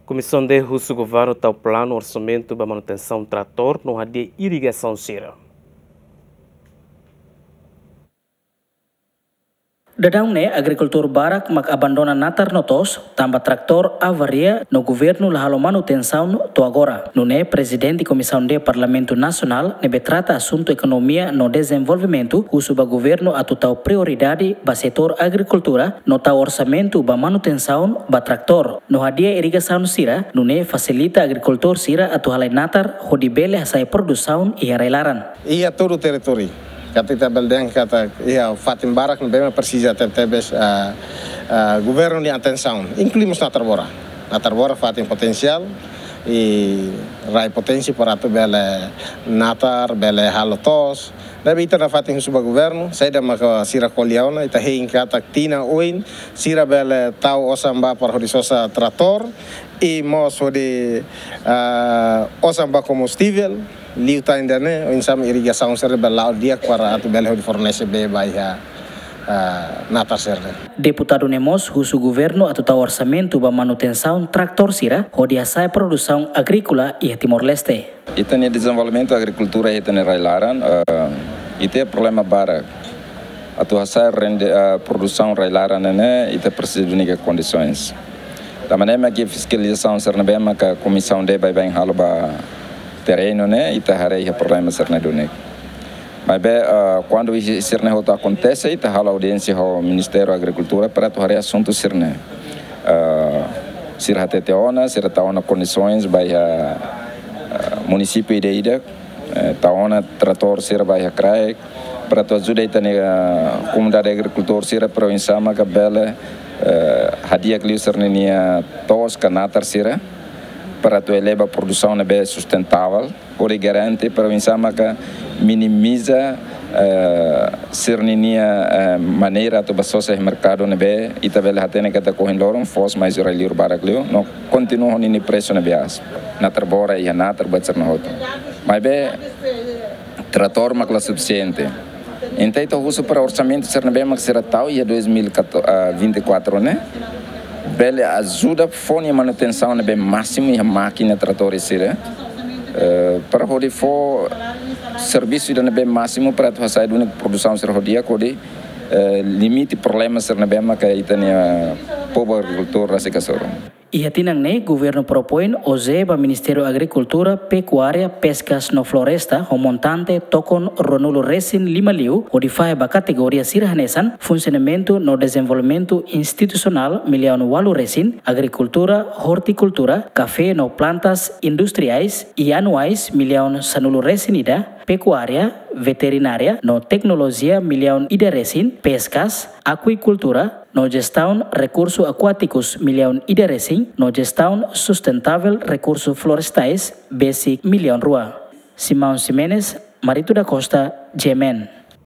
Comissão de Russo Governo está o plano orçamento para manutenção trator no de irrigação Sira. Dadang ne agricultor barak mak abandona natar notos tamba traktor avaria no governo lahalo manutenção to agora. No ne presidente comissão de Parlamento Nacional nebe trata assunto economia no desenvolvimento uso ba governo atutau prioridade ba setor agricultura no ta orçamento ba manutenção ba traktor. No hadia irrigação Sira no ne facilita agricultor Sira atu halai natar hodibele hasai produção e arelaran. Ia todo o território. Kata Belden kata ia Fatim Barak bem precisa ter governo de atenção, incluímos na Tarbora Fatim potencial e rai potência para tu bele natar bele halotos. Daí ita na Fatim suba governo, sai da maka sira koliauna ita hein kata tina oin sira bele tau osamba para horisosa trator e mos hodi osamba combustível. Liu ta indane o insam irrigação serba lao dia para atu bele hodi fornece be baia natar serba. Deputado Nemos husu governo atu ta orçamento ba manutenção traktor Sira hodi asai produção agrícola e Timor-Leste. Itane desenvolvimento agricultura itane railaran ite problema bara atu asai produção railaran ne ite precisa de única condições. Da maneira que fiscalização serna bem que comissão de vai bem halba terreno né e tarei problema serna do né mas bem quando isso serna rota acontece e tarra audiência ao Ministério da Agricultura para tu assunto serna sirha teteona sirha taona condições vai município ideia taona trator sirha vai crai para tu ajuda ita ne comunidade agricultor sirha província ma bela hadia que serna nia tos canatar sirha para tu eleva a produção nebe sustentável, por garante para que minimiza serninia maneira tu basosa mercado nebe e tabela hatene que ta correndo lorum fos mais relir baraglio no continua nini preço nebe as na Tarbora e na Tarbatser na hoto mas be trator makla suficiente então tu uso para orçamento ser nebe mak será tal e 2024 né bele ajuda fone manutenção nebe máximo e máquina trator sira para poder for serviço de nebe máximo para tu sair de produção ser rodia kode limite problemas ser nebe ma que itania povo agricultor rasicasoro. Ia tinang ne governo propõe ozeba Ministério Agricultura, Pecuária, Pescas no Floresta, o montante tokon Ronulo Resin 5 liu, o de ba categoria sirhanesan, funcionamento no desenvolvimento institucional miliano walu resin, agricultura, horticultura, café no plantas industriais e anuais miliano sanulo resinida, pecuária, veterinária, no tecnologia miliano ida resin, pescas, aquicultura, no gestão recursos aquáticos milhão ida resin, no gestão sustentável recursos florestais basic milhão rua. Simão Ximenes, Marito da Costa, Jemen.